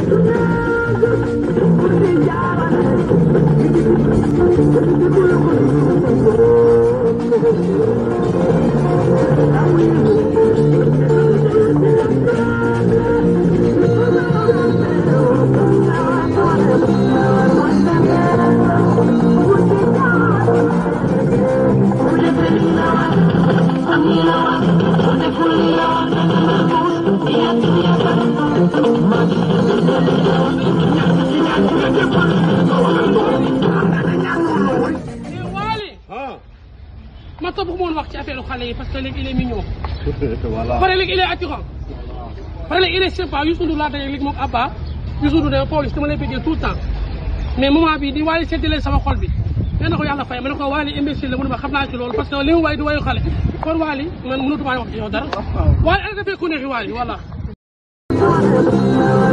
ma topp ko wax ci affaire xale yi parce que léegi il est mignon. voilà pare léegi il est attirant. pare léegi il est sympa Youssou Ndour laa daje léegi moom Abba Youssou Ndour ne Pawlish dama lay bëggee tout le temps mais moment bii di Wally séddale sama xol bi nee na ko yàlla fay ma ne ko Wally imbécile la mu ne ma xam naa ci loolu parce que li mu way du wayu xale kon Wally man mënatuma wax ci yow dara Wally arrêté fee ku neexi Wally voilà